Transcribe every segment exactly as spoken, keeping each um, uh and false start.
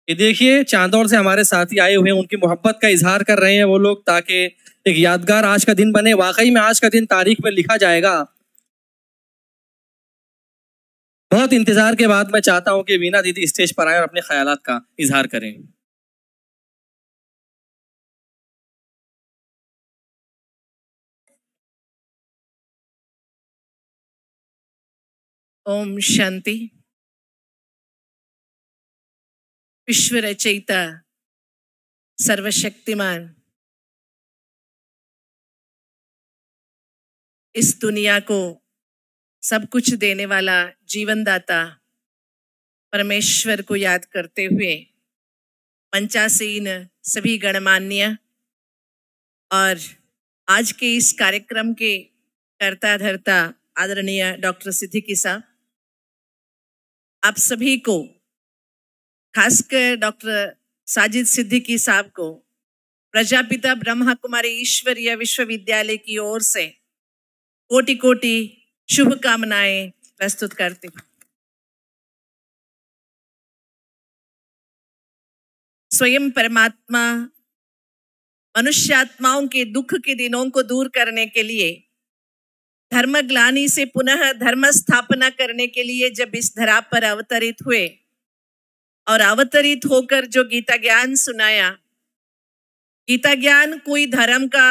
ये देखिए चांदौर से हमारे साथी आए हुए हैं, उनकी मोहब्बत का इजहार कर रहे हैं वो लोग, ताकि एक यादगार आज का दिन बने। वाकई में आज का दिन तारीख में लिखा जाएगा। बहुत इंतजार के बाद मैं चाहता हूं कि वीना दीदी स्टेज पर आए और अपने ख्यालात का इजहार करें। ओम शांति। विश्व रचयिता सर्वशक्तिमान, इस दुनिया को सब कुछ देने वाला जीवनदाता परमेश्वर को याद करते हुए मंचासीन सभी गणमान्य और आज के इस कार्यक्रम के कर्ता धर्ता आदरणीय डॉक्टर सिद्दीकी साहब, आप सभी को, खासकर डॉक्टर साजिद सिद्दीकी साहब को प्रजापिता ब्रह्मा कुमारी ईश्वरीय विश्वविद्यालय की ओर से कोटि कोटि शुभकामनाएं प्रस्तुत करती हूँ। स्वयं परमात्मा मनुष्यात्माओं के दुख के दिनों को दूर करने के लिए, धर्म ग्लानि से पुनः धर्म स्थापना करने के लिए जब इस धरा पर अवतरित हुए और अवतरित होकर जो गीता ज्ञान सुनाया, गीता ज्ञान कोई धर्म का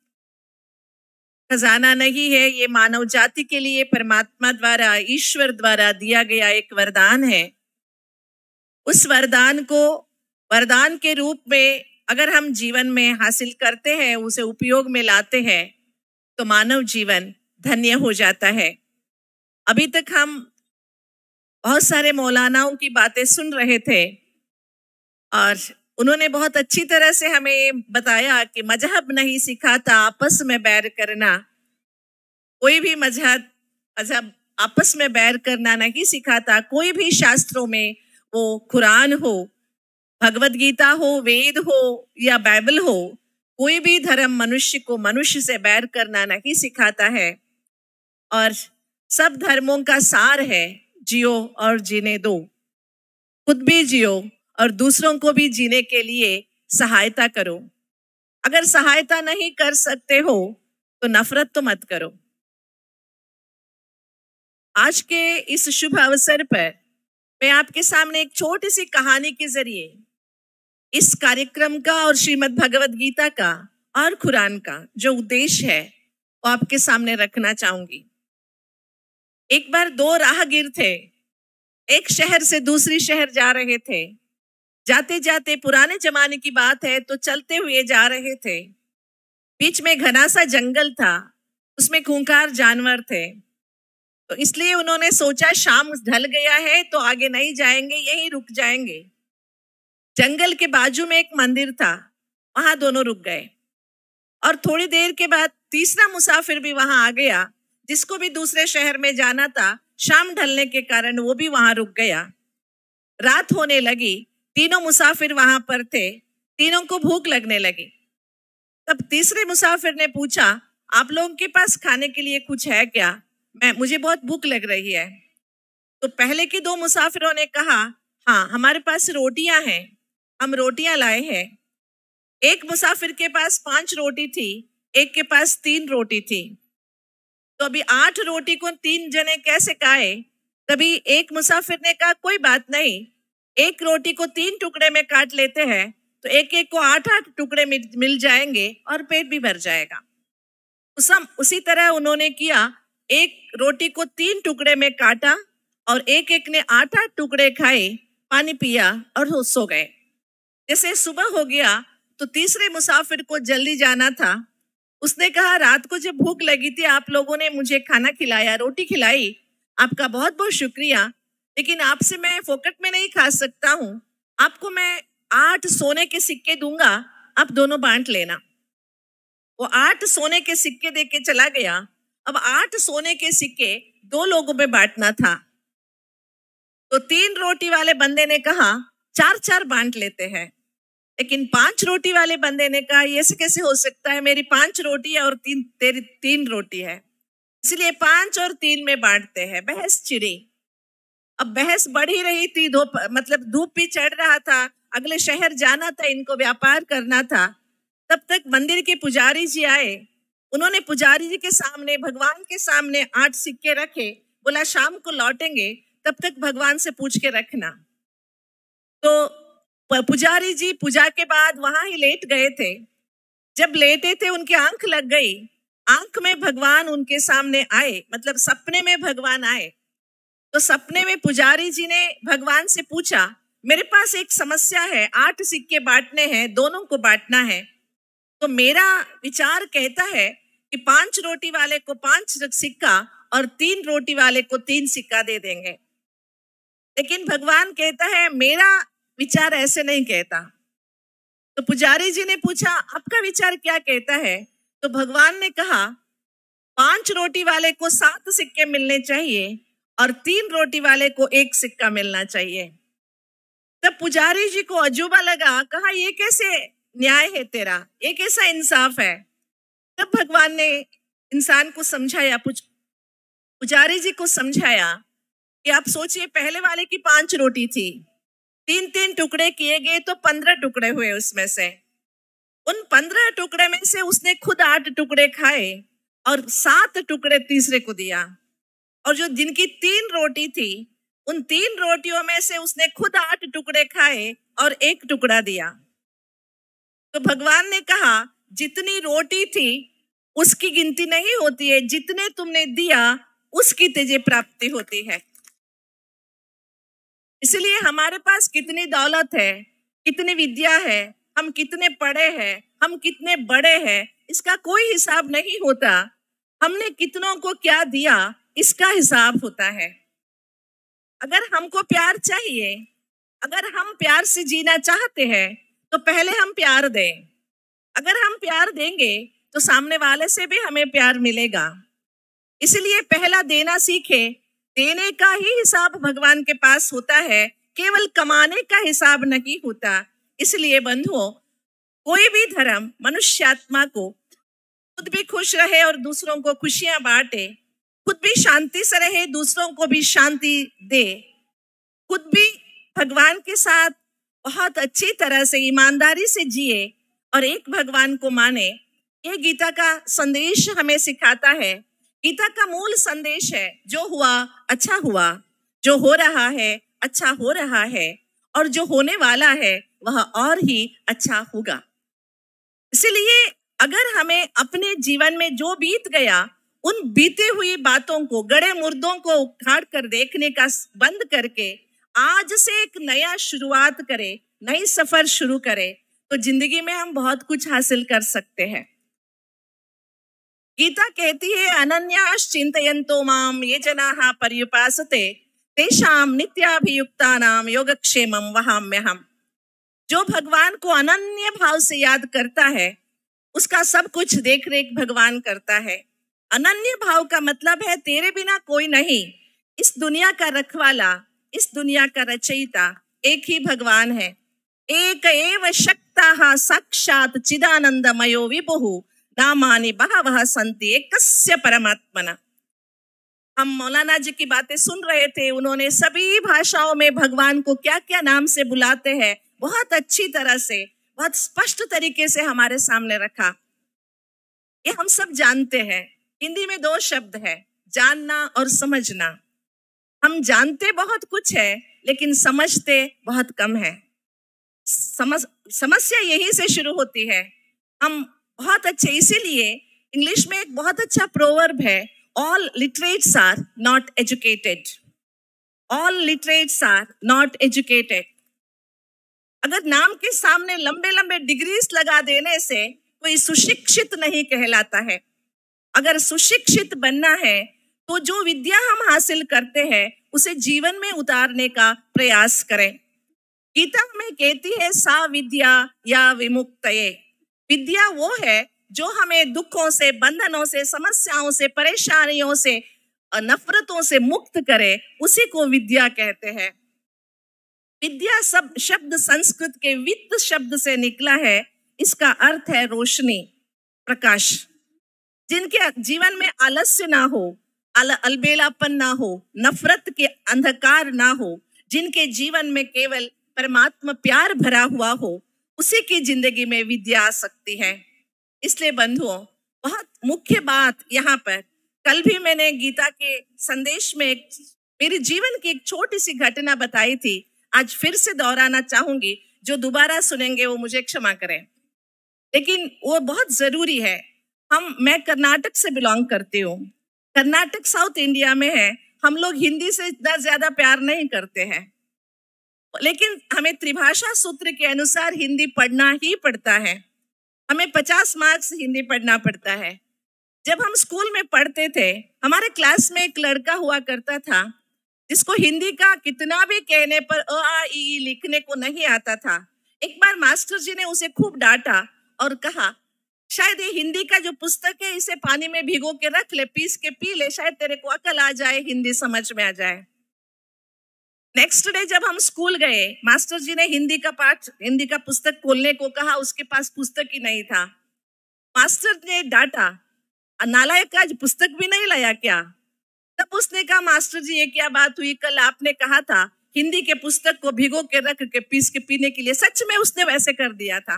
खजाना नहीं है, ये मानव जाति के लिए परमात्मा द्वारा, ईश्वर द्वारा दिया गया एक वरदान है। उस वरदान को वरदान के रूप में अगर हम जीवन में हासिल करते हैं, उसे उपयोग में लाते हैं, तो मानव जीवन धन्य हो जाता है। अभी तक हम बहुत सारे मौलानाओं की बातें सुन रहे थे और उन्होंने बहुत अच्छी तरह से हमें बताया कि मजहब नहीं सिखाता आपस में बैर करना। कोई भी मजहब मजहब आपस में बैर करना नहीं सिखाता। कोई भी शास्त्रों में, वो कुरान हो, भगवत गीता हो, वेद हो या बाइबल हो, कोई भी धर्म मनुष्य को मनुष्य से बैर करना नहीं सिखाता है। और सब धर्मों का सार है, जियो और जीने दो। खुद भी जियो और दूसरों को भी जीने के लिए सहायता करो। अगर सहायता नहीं कर सकते हो तो नफरत तो मत करो। आज के इस शुभ अवसर पर मैं आपके सामने एक छोटी सी कहानी के जरिए इस कार्यक्रम का और श्रीमद् भगवत गीता का और कुरान का जो उद्देश्य है वो आपके सामने रखना चाहूंगी। एक बार दो राहगीर थे, एक शहर से दूसरी शहर जा रहे थे। जाते जाते, पुराने जमाने की बात है, तो चलते हुए जा रहे थे। बीच में घना सा जंगल था, उसमें खूंखार जानवर थे। तो इसलिए उन्होंने सोचा शाम ढल गया है तो आगे नहीं जाएंगे, यहीं रुक जाएंगे। जंगल के बाजू में एक मंदिर था, वहां दोनों रुक गए। और थोड़ी देर के बाद तीसरा मुसाफिर भी वहां आ गया, जिसको भी दूसरे शहर में जाना था। शाम ढलने के कारण वो भी वहां रुक गया। रात होने लगी, तीनों मुसाफिर वहां पर थे, तीनों को भूख लगने लगी। तब तीसरे मुसाफिर ने पूछा, आप लोगों के पास खाने के लिए कुछ है क्या? मैं मुझे बहुत भूख लग रही है। तो पहले के दो मुसाफिरों ने कहा, हाँ हमारे पास रोटियां हैं, हम रोटियां लाए हैं। एक मुसाफिर के पास पांच रोटी थी, एक के पास तीन रोटी थी। तो अभी आठ रोटी को तीन जने कैसे खाए? तभी एक मुसाफिर ने कहा, कोई बात नहीं, एक रोटी को तीन टुकड़े में काट लेते हैं तो एक एक को आठ आठ टुकड़े मिल जाएंगे और पेट भी भर जाएगा। उसम उसी तरह उन्होंने किया, एक रोटी को तीन टुकड़े में काटा और एक एक ने आठ आठ टुकड़े खाए, पानी पिया और सो गए। जैसे सुबह हो गया तो तीसरे मुसाफिर को जल्दी जाना था। उसने कहा, रात को जब भूख लगी थी आप लोगों ने मुझे खाना खिलाया, रोटी खिलाई, आपका बहुत बहुत शुक्रिया, लेकिन आपसे मैं फोकट में नहीं खा सकता हूँ। आपको मैं आठ सोने के सिक्के दूंगा, आप दोनों बांट लेना। वो आठ सोने के सिक्के दे के चला गया। अब आठ सोने के सिक्के दो लोगों में बांटना था। तो तीन रोटी वाले बंदे ने कहा, चार चार बांट लेते हैं। लेकिन पांच रोटी वाले बंदे ने कहा, ये से कैसे हो सकता है, मेरी पांच रोटी है और तीन तेरी तीन रोटी है, इसलिए पांच और तीन में बांटते हैं। बहस छिड़ी। अब बहस बढ़ ही रही थी, धूप मतलब धूप भी चढ़ रहा था, अगले शहर जाना था, इनको व्यापार करना था। तब तक मंदिर के पुजारी जी आए, उन्होंने पुजारी जी के सामने, भगवान के सामने आठ सिक्के रखे, बोला शाम को लौटेंगे, तब तक भगवान से पूछ के रखना। तो पुजारी जी पूजा के बाद वहां ही लेट गए थे। जब लेटे थे उनकी आंख लग गई, आंख में भगवान उनके सामने आए, मतलब सपने में भगवान आए। तो सपने में पुजारी जी ने भगवान से पूछा, मेरे पास एक समस्या है, आठ सिक्के बांटने हैं, दोनों को बांटना है। तो मेरा विचार कहता है कि पांच रोटी वाले को पांच सिक्का और तीन रोटी वाले को तीन सिक्का दे देंगे। लेकिन भगवान कहता है मेरा विचार ऐसे नहीं कहता। तो पुजारी जी ने पूछा आपका विचार क्या कहता है? तो भगवान ने कहा पांच रोटी वाले को सात सिक्के मिलने चाहिए और तीन रोटी वाले को एक सिक्का मिलना चाहिए। तब पुजारी जी को अजूबा लगा, कहा ये कैसे न्याय है तेरा, ये कैसा इंसाफ है? तब भगवान ने इंसान को समझाया, पुजारी जी को समझाया कि आप सोचिए पहले वाले की पांच रोटी थी, तीन तीन टुकड़े किए गए तो पंद्रह टुकड़े हुए। उसमें से उन पंद्रह टुकड़े में से उसने खुद आठ टुकड़े खाए और सात टुकड़े तीसरे को दिया। और जो जिनकी तीन रोटी थी, उन तीन रोटियों में से उसने खुद आठ टुकड़े खाए और एक टुकड़ा दिया। तो भगवान ने कहा जितनी रोटी थी उसकी गिनती नहीं होती है, जितने तुमने दिया उसकी तुझे प्राप्ति होती है। इसलिए हमारे पास कितनी दौलत है, कितनी विद्या है, हम कितने पढ़े हैं, हम कितने बड़े हैं, इसका कोई हिसाब नहीं होता। हमने कितनों को क्या दिया इसका हिसाब होता है। अगर हमको प्यार चाहिए, अगर हम प्यार से जीना चाहते हैं तो पहले हम प्यार दें। अगर हम प्यार देंगे तो सामने वाले से भी हमें प्यार मिलेगा। इसलिए पहला देना सीखे। देने का ही हिसाब भगवान के पास होता है, केवल कमाने का हिसाब नहीं होता। इसलिए बंधुओं, कोई भी धर्म मनुष्यात्मा को खुद भी खुश रहे और दूसरों को खुशियां बांटे, खुद भी शांति से रहे, दूसरों को भी शांति दे, खुद भी भगवान के साथ बहुत अच्छी तरह से ईमानदारी से जिए और एक भगवान को माने। ये गीता का संदेश हमें सिखाता है। गीता का मूल संदेश है जो हुआ अच्छा हुआ, जो हो रहा है अच्छा हो रहा है, और जो होने वाला है वह और ही अच्छा होगा। इसलिए अगर हमें अपने जीवन में जो बीत गया, उन बीती हुई बातों को, गड़े मुर्दों को उखाड़ कर देखने का बंद करके आज से एक नया शुरुआत करे, नई सफर शुरू करे, तो जिंदगी में हम बहुत कुछ हासिल कर सकते हैं। गीता कहती है अनन्यास चिंतयन्तो माम ये जनाः पर्युपासते तेषां नित्याभियुक्तानां योगक्षेमं वहाम्यहम्। जो भगवान को अनन्य भाव से याद करता है उसका सब कुछ देख रेख भगवान करता है। अनन्य भाव का मतलब है तेरे बिना कोई नहीं। इस दुनिया का रखवाला, इस दुनिया का रचयिता एक ही भगवान है। एक एव शक्ताः साक्षात् चिदानंदमयो विभुः नामानि बहवः सन्ति एकस्य परमात्मना। हम मौलाना जी की बातें सुन रहे थे, उन्होंने सभी भाषाओं में भगवान को क्या क्या नाम से बुलाते हैं बहुत अच्छी तरह से, बहुत स्पष्ट तरीके से हमारे सामने रखा। ये हम सब जानते हैं। हिंदी में दो शब्द है, जानना और समझना। हम जानते बहुत कुछ है लेकिन समझते बहुत कम है। समझ समस्या यही से शुरू होती है। हम बहुत अच्छे, इसीलिए इंग्लिश में एक बहुत अच्छा प्रोवर्ब है, all literates are not educated. All literates are not educated. अगर नाम के सामने लंबे लंबे डिग्रीज लगा देने से कोई सुशिक्षित नहीं कहलाता है। अगर सुशिक्षित बनना है तो जो विद्या हम हासिल करते हैं उसे जीवन में उतारने का प्रयास करें। गीता हमें कहती है सा विद्या या विमुक्तये। विद्या वो है जो हमें दुखों से, बंधनों से, समस्याओं से, परेशानियों से, नफरतों से मुक्त करे, उसी को विद्या कहते हैं। विद्या सब शब्द संस्कृत के वित्त शब्द से निकला है। इसका अर्थ है रोशनी, प्रकाश। जिनके जीवन में आलस्य ना हो, अल अलबेलापन ना हो, नफरत के अंधकार ना हो, जिनके जीवन में केवल परमात्मा प्यार भरा हुआ हो, उसी की जिंदगी में विद्या आ सकती है। इसलिए बंधुओं, बहुत मुख्य बात यहाँ पर, कल भी मैंने गीता के संदेश में एक मेरे जीवन की एक छोटी सी घटना बताई थी, आज फिर से दोहराना चाहूंगी। जो दोबारा सुनेंगे वो मुझे क्षमा करें, लेकिन वो बहुत जरूरी है। हम मैं कर्नाटक से बिलोंग करती हूँ। कर्नाटक साउथ इंडिया में है। हम लोग हिंदी से इतना ज्यादा प्यार नहीं करते हैं, लेकिन हमें त्रिभाषा सूत्र के अनुसार हिंदी पढ़ना ही पड़ता है। हमें पचास मार्क्स हिंदी पढ़ना पड़ता है। जब हम स्कूल में पढ़ते थे, हमारे क्लास में एक लड़का हुआ करता था जिसको हिंदी का कितना भी कहने पर अ आ इ ई लिखने को नहीं आता था। एक बार मास्टर जी ने उसे खूब डांटा और कहा, शायद ये हिंदी का जो पुस्तक है इसे पानी में भिगो के रख ले, पीस के पी ले, शायद तेरे को अकल आ जाए, हिंदी समझ में आ जाए। नेक्स्ट डे जब हम स्कूल गए, मास्टर जी ने हिंदी का पाठ, हिंदी का पुस्तक खोलने को कहा, उसके पास पुस्तक ही नहीं था। मास्टर ने डांटा, नालायक आज पुस्तक भी नहीं लाया क्या? तब उसने कहा, मास्टर जी ये क्या बात हुई, कल आपने कहा था हिंदी के पुस्तक को भिगो के रख के पीस के पीने के लिए। सच में उसने वैसे कर दिया था।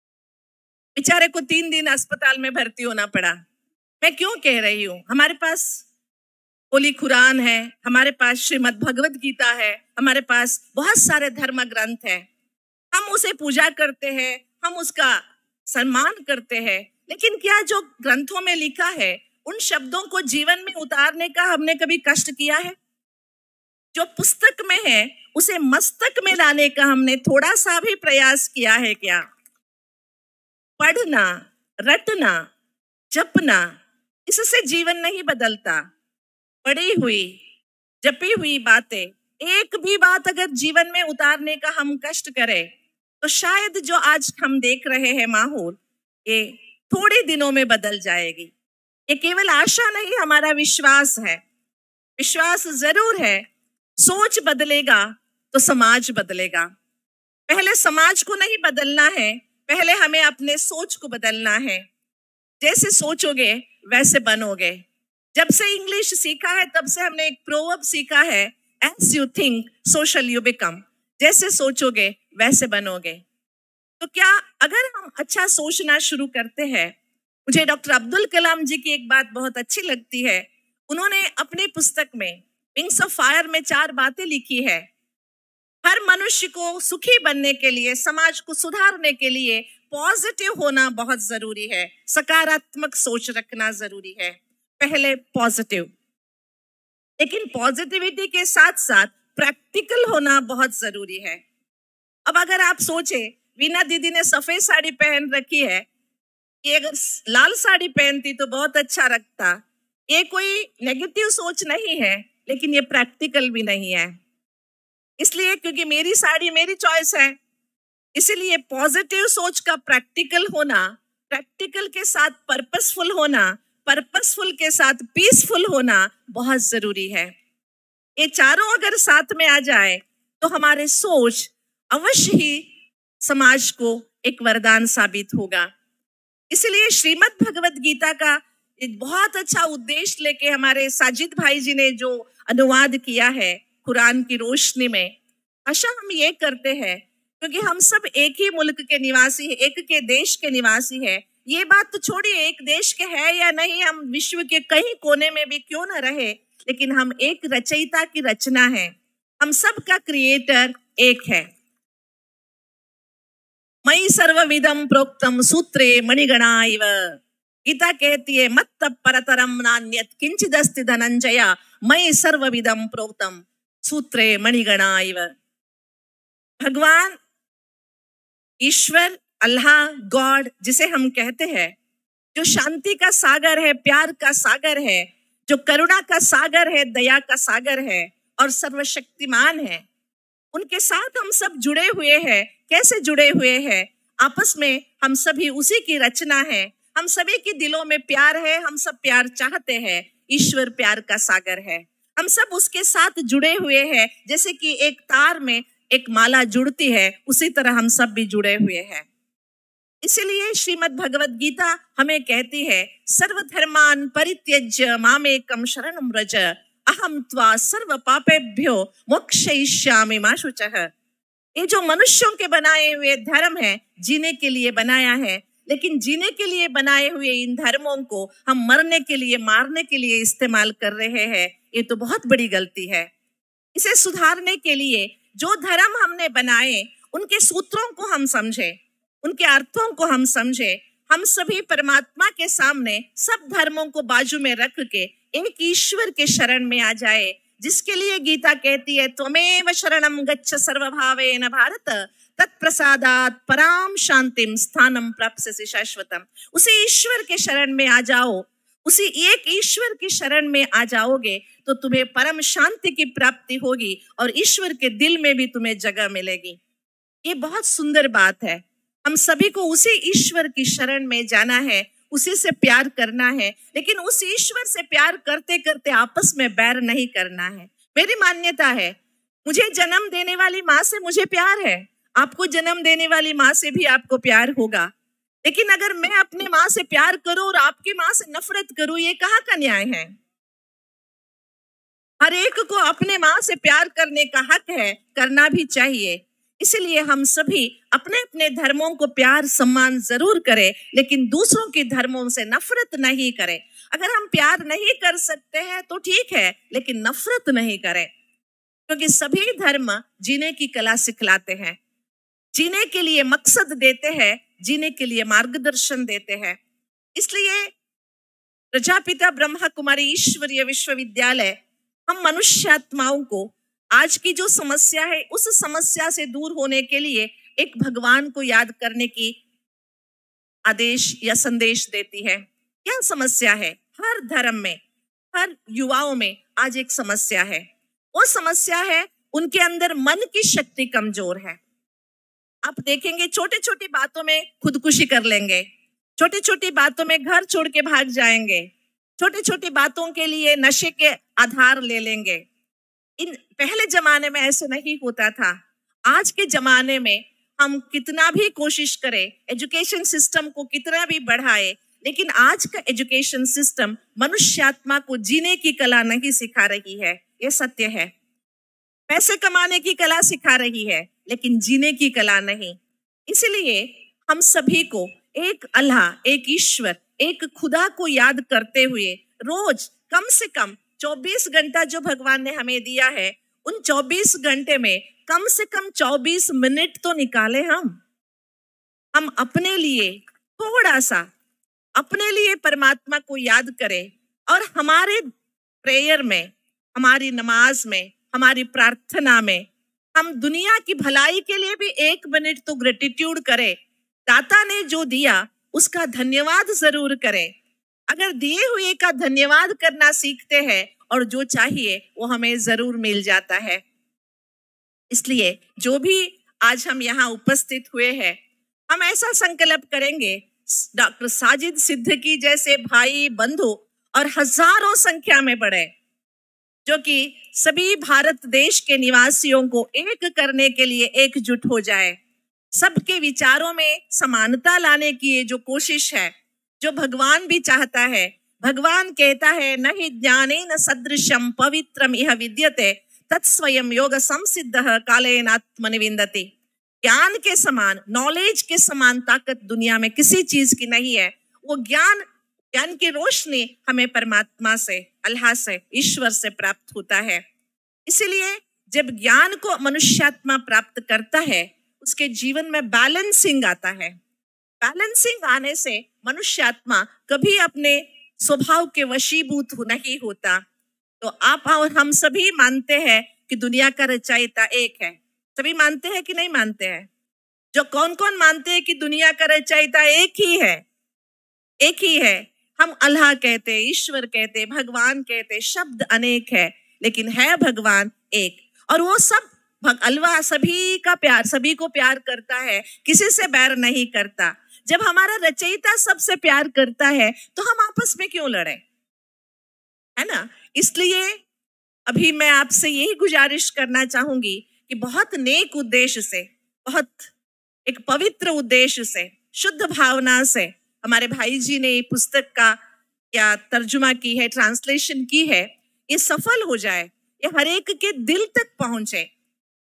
बेचारे को तीन दिन अस्पताल में भर्ती होना पड़ा। मैं क्यों कह रही हूँ, हमारे पास होली कुरान है, हमारे पास श्रीमद् भगवद गीता है, हमारे पास बहुत सारे धर्म ग्रंथ है। हम उसे पूजा करते हैं, हम उसका सम्मान करते हैं, लेकिन क्या जो ग्रंथों में लिखा है उन शब्दों को जीवन में उतारने का हमने कभी कष्ट किया है? जो पुस्तक में है उसे मस्तक में लाने का हमने थोड़ा सा भी प्रयास किया है क्या? पढ़ना, रटना, जपना, इससे जीवन नहीं बदलता। पढ़ी हुई, जपी हुई बातें, एक भी बात अगर जीवन में उतारने का हम कष्ट करें तो शायद जो आज हम देख रहे हैं माहौल, ये थोड़े दिनों में बदल जाएगी। ये केवल आशा नहीं, हमारा विश्वास है। विश्वास जरूर है। सोच बदलेगा तो समाज बदलेगा। पहले समाज को नहीं बदलना है, पहले हमें अपने सोच को बदलना है। जैसे सोचोगे वैसे बनोगे। जब से इंग्लिश सीखा है तब से हमने एक प्रोवर्ब सीखा है, as you think so shall you become. जैसे सोचोगे वैसे बनोगे। तो क्या अगर हम अच्छा सोचना शुरू करते हैं, मुझे डॉक्टर अब्दुल कलाम जी की एक बात बहुत अच्छी लगती है। उन्होंने अपनी पुस्तक में विंग्स ऑफ फायर में चार बातें लिखी है। हर मनुष्य को सुखी बनने के लिए, समाज को सुधारने के लिए पॉजिटिव होना बहुत जरूरी है, सकारात्मक सोच रखना जरूरी है। पहले पॉजिटिव, लेकिन पॉजिटिविटी के साथ साथ प्रैक्टिकल होना बहुत जरूरी है। अब अगर आप सोचे, वीना दीदी ने सफेद साड़ी पहन रखी है, ये अगर लाल साड़ी पहनती तो बहुत अच्छा लगता। ये कोई नेगेटिव सोच नहीं है, लेकिन ये प्रैक्टिकल भी नहीं है। इसलिए क्योंकि मेरी साड़ी मेरी चॉइस है, इसीलिए पॉजिटिव सोच का प्रैक्टिकल होना, प्रैक्टिकल के साथ पर्पसफुल होना, पर्पसफुल के साथ पीसफुल होना बहुत जरूरी है। ये चारों अगर साथ में आ जाए तो हमारे सोच अवश्य ही समाज को एक वरदान साबित होगा। इसलिए श्रीमद् भगवद गीता का एक बहुत अच्छा उद्देश्य लेके हमारे साजिद भाई जी ने जो अनुवाद किया है कुरान की रोशनी में, आशा हम ये करते हैं क्योंकि हम सब एक ही मुल्क के निवासी है, एक के देश के निवासी है। ये बात तो छोड़िए एक देश के है या नहीं, हम विश्व के कहीं कोने में भी क्यों न रहे, लेकिन हम एक रचयिता की रचना है। हम सब का क्रिएटर एक है। मयि सर्वविदं प्रोक्तम सूत्रे मणिगणा इव। गीता कहती है मत्त परतरम नान्यत् किंचिदस्ति धनंजय, मयि सर्वविदं प्रोक्तम सूत्रे मणिगणा इव। भगवान ईश्वर, अल्लाह, गॉड जिसे हम कहते हैं, जो शांति का सागर है, प्यार का सागर है, जो करुणा का सागर है, दया का सागर है और सर्वशक्तिमान है, उनके साथ हम सब जुड़े हुए हैं। कैसे जुड़े हुए हैं? आपस में हम सभी उसी की रचना है। हम सभी के दिलों में प्यार है, हम सब प्यार चाहते हैं। ईश्वर प्यार का सागर है। हम सब उसके साथ जुड़े हुए हैं। जैसे कि एक तार में एक माला जुड़ती है, उसी तरह हम सब भी जुड़े हुए हैं। इसलिए श्रीमद् भगवद गीता हमें कहती है सर्वधर्मान परित्यज्य मामेकं शरणं व्रज अहं त्वा सर्व पापेभ्यो मोक्षयिष्यामि मा शुचः। ये जो मनुष्यों के बनाए हुए धर्म है, जीने के लिए बनाया है, लेकिन जीने के लिए बनाए हुए इन धर्मों को हम मरने के लिए, मारने के लिए इस्तेमाल कर रहे हैं। ये तो बहुत बड़ी गलती है। इसे सुधारने के लिए जो धर्म हमने बनाए, उनके सूत्रों को हम समझे, उनके अर्थों को हम समझे। हम सभी परमात्मा के सामने सब धर्मों को बाजू में रख के एक ईश्वर के शरण में आ जाए, जिसके लिए गीता कहती है, त्वमेव शरणं गच्छ सर्वभावेन भारत, तत्प्रसादात् पराम शांतिम स्थानम प्राप्स्यसि शाश्वतम। उसी ईश्वर के शरण में आ जाओ, उसी एक ईश्वर की शरण में आ जाओगे तो तुम्हें परम शांति की प्राप्ति होगी और ईश्वर के दिल में भी तुम्हें जगह मिलेगी। ये बहुत सुंदर बात है। हम सभी को उसी ईश्वर की शरण में जाना है, उसी से प्यार करना है, लेकिन उस ईश्वर से प्यार करते करते आपस में बैर नहीं करना है। मेरी मान्यता है, मुझे जन्म देने वाली माँ से मुझे प्यार है, आपको जन्म देने वाली माँ से भी आपको प्यार होगा। लेकिन अगर मैं अपने माँ से प्यार करूं और आपकी माँ से नफरत करूं, ये कहाँ का न्याय है? हर एक को अपने माँ से प्यार करने का हक है, करना भी चाहिए। इसलिए हम सभी अपने अपने धर्मों को प्यार सम्मान जरूर करें, लेकिन दूसरों के धर्मों से नफरत नहीं करें। अगर हम प्यार नहीं कर सकते हैं तो ठीक है, लेकिन नफरत नहीं करें, क्योंकि सभी धर्म जीने की कला सिखलाते हैं, जीने के लिए मकसद देते हैं, जीने के लिए मार्गदर्शन देते हैं। इसलिए प्रजापिता ब्रह्मा कुमारी ईश्वरीय विश्वविद्यालय हम मनुष्यात्माओं को आज की जो समस्या है, उस समस्या से दूर होने के लिए एक भगवान को याद करने की आदेश या संदेश देती है। क्या समस्या है? हर धर्म में, हर युवाओं में आज एक समस्या है। वो समस्या है, उनके अंदर मन की शक्ति कमजोर है। आप देखेंगे छोटी छोटी बातों में खुदकुशी कर लेंगे, छोटी छोटी बातों में घर छोड़ के भाग जाएंगे, छोटी छोटी बातों के लिए नशे के आधार ले लेंगे। इन पहले जमाने में ऐसे नहीं होता था। आज के जमाने में हम कितना भी कोशिश करें, एजुकेशन सिस्टम को कितना भी बढ़ाए, लेकिन आज का एजुकेशन सिस्टम मनुष्यात्मा को जीने की कला नहीं सिखा रही है। ये सत्य है। पैसे कमाने की कला सिखा रही है, लेकिन जीने की कला नहीं। इसलिए हम सभी को एक अल्लाह, एक ईश्वर, एक खुदा को याद करते हुए रोज कम से कम चौबीस घंटा जो भगवान ने हमें दिया है, उन चौबीस घंटे में कम से कम चौबीस मिनट तो निकाले हम हम अपने लिए थोड़ा सा अपने लिए परमात्मा को याद करें, और हमारे प्रेयर में, हमारी नमाज में, हमारी प्रार्थना में हम दुनिया की भलाई के लिए भी एक मिनट तो ग्रेटिट्यूड करें। दाता ने जो दिया उसका धन्यवाद जरूर करें। अगर दिए हुए का धन्यवाद करना सीखते हैं और जो चाहिए वो हमें जरूर मिल जाता है। इसलिए जो भी आज हम यहाँ उपस्थित हुए हैं, हम ऐसा संकल्प करेंगे, डॉक्टर साजिद सिद्दीकी जैसे भाई बंधु और हजारों संख्या में बढ़े, जो कि सभी भारत देश के निवासियों को एक करने के लिए एकजुट हो जाए। सबके विचारों में समानता लाने की ये जो कोशिश है, जो भगवान भी चाहता है। भगवान कहता है, नहि ज्ञानेन सदृशम पवित्रम इह विद्यते तत्स्वयं योग संसिद्धः कालेन आत्मनि विन्दति। ज्ञान के समान, नॉलेज के समान ताकत दुनिया में किसी चीज की नहीं है। वो ज्ञान ज्ञान की रोशनी हमें परमात्मा से, अल्लाह से, ईश्वर से प्राप्त होता है। इसीलिए जब ज्ञान को मनुष्यात्मा प्राप्त करता है, उसके जीवन में बैलेंसिंग आता है। बैलेंसिंग आने से मनुष्यात्मा कभी अपने स्वभाव के वशीभूत नहीं होता। तो आप और हम सभी मानते हैं कि दुनिया का रचयिता एक है। सभी मानते हैं कि नहीं मानते हैं? जो कौन कौन मानते हैं कि दुनिया का रचयिता एक ही है, एक ही है? हम अल्लाह कहते, ईश्वर कहते, भगवान कहते, शब्द अनेक है, लेकिन है भगवान एक। और वो सब अल्लाह सभी का प्यार, सभी को प्यार करता है, किसी से बैर नहीं करता। जब हमारा रचयिता सबसे प्यार करता है तो हम आपस में क्यों लड़े, है ना? इसलिए अभी मैं आपसे यही गुजारिश करना चाहूंगी कि बहुत नेक उद्देश्य से, बहुत एक पवित्र उद्देश्य से, शुद्ध भावना से हमारे भाई जी ने पुस्तक का क्या तर्जुमा की है, ट्रांसलेशन की है, ये सफल हो जाए, ये हर एक के दिल तक पहुंचे।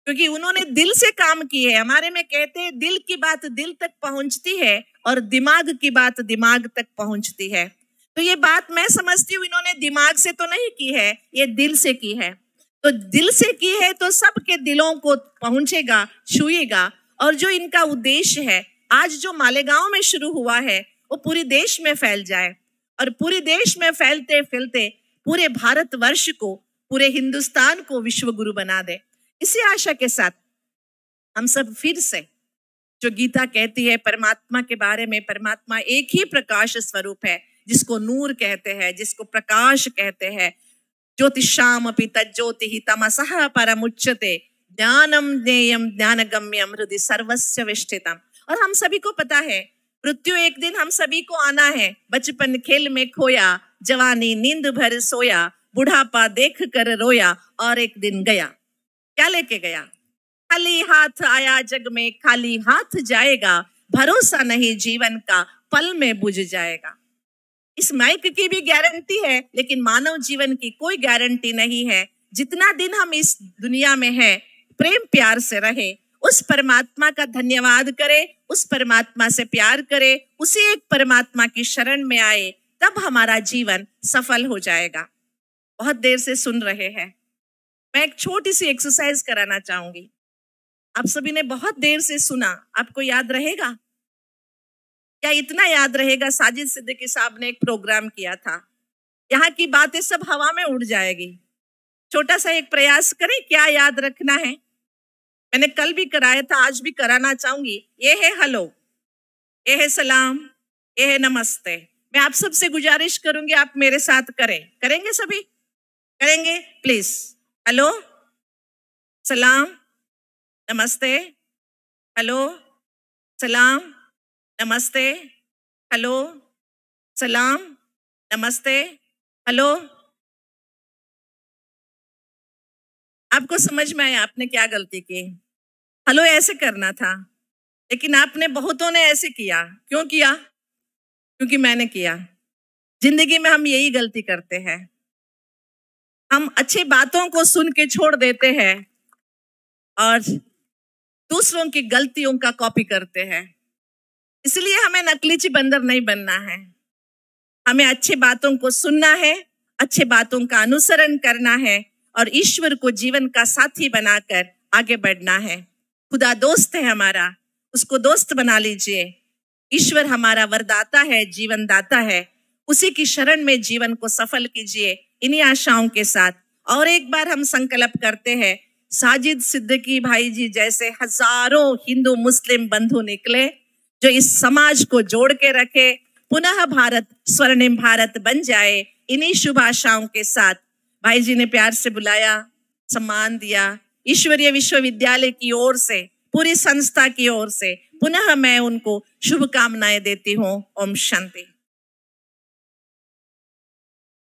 क्योंकि उन्होंने दिल से काम की है। हमारे में कहते हैं दिल की बात दिल तक पहुंचती है और दिमाग की बात दिमाग तक पहुंचती है। तो ये बात मैं समझती हूँ इन्होंने दिमाग से तो नहीं की है, ये दिल से की है। तो दिल से की है तो सबके दिलों को पहुंचेगा, छुएगा। और जो इनका उद्देश्य है, आज जो मालेगांव में शुरू हुआ है वो पूरे देश में फैल जाए, और पूरे देश में फैलते फैलते पूरे भारतवर्ष को, पूरे हिंदुस्तान को विश्व गुरु बना दे। इसी आशा के साथ हम सब फिर से, जो गीता कहती है परमात्मा के बारे में, परमात्मा एक ही प्रकाश स्वरूप है, जिसको नूर कहते हैं, जिसको प्रकाश कहते हैं। ज्योतिषाम अपि तज्ज्योतिः तमसः परमुच्यते, ज्ञानम ज्ञेयम ज्ञानगम्यम हृदि सर्वस्य विष्ठितम्। और हम सभी को पता है मृत्यु एक दिन हम सभी को आना है। बचपन खेल में खोया, जवानी नींद भर सोया, बुढ़ापा देख कर रोया, और एक दिन गया। क्या लेके गया? खाली हाथ आया जग में, खाली हाथ जाएगा। भरोसा नहीं जीवन का, पल में बुझ जाएगा। इस माइक की भी गारंटी है, लेकिन मानव जीवन की कोई गारंटी नहीं है। जितना दिन हम इस दुनिया में हैं, प्रेम प्यार से रहे, उस परमात्मा का धन्यवाद करे, उस परमात्मा से प्यार करे, उसी एक परमात्मा की शरण में आए, तब हमारा जीवन सफल हो जाएगा। बहुत देर से सुन रहे हैं, मैं एक छोटी सी एक्सरसाइज कराना चाहूंगी। आप सभी ने बहुत देर से सुना, आपको याद रहेगा? क्या इतना याद रहेगा? साजिद सिद्दीकी साहब ने एक प्रोग्राम किया था, यहाँ की बातें सब हवा में उड़ जाएगी। छोटा सा एक प्रयास करें, क्या याद रखना है। मैंने कल भी कराया था, आज भी कराना चाहूंगी। ये है हेलो, ये है सलाम, ये है नमस्ते। मैं आप सबसे गुजारिश करूंगी आप मेरे साथ करें। करेंगे? सभी करेंगे? प्लीज। हेलो, सलाम, नमस्ते। हेलो, सलाम, नमस्ते। हेलो, सलाम, नमस्ते। हेलो। आपको समझ में आया आपने क्या गलती की? हेलो ऐसे करना था, लेकिन आपने, बहुतों ने ऐसे किया। क्यों किया? क्योंकि मैंने किया। जिंदगी में हम यही गलती करते हैं, हम अच्छी बातों को सुन के छोड़ देते हैं और दूसरों की गलतियों का कॉपी करते हैं। इसलिए हमें नकलीची बंदर नहीं बनना है। हमें अच्छी बातों को सुनना है, अच्छे बातों का अनुसरण करना है और ईश्वर को जीवन का साथी बनाकर आगे बढ़ना है। खुदा दोस्त है हमारा, उसको दोस्त बना लीजिए। ईश्वर हमारा वरदाता है, जीवन दाता है, उसी की शरण में जीवन को सफल कीजिए। इन्हीं आशाओं के साथ और एक बार हम संकल्प करते हैं, साजिद सिद्दीकी भाई जी जैसे हजारों हिंदू मुस्लिम बंधु निकले, जो इस समाज को जोड़ के रखे, पुनः भारत स्वर्णिम भारत बन जाए। इन्हीं शुभ आशाओं के साथ भाई जी ने प्यार से बुलाया, सम्मान दिया। ईश्वरीय विश्वविद्यालय की ओर से, पूरी संस्था की ओर से पुनः मैं उनको शुभकामनाएं देती हूँ। ओम शांति।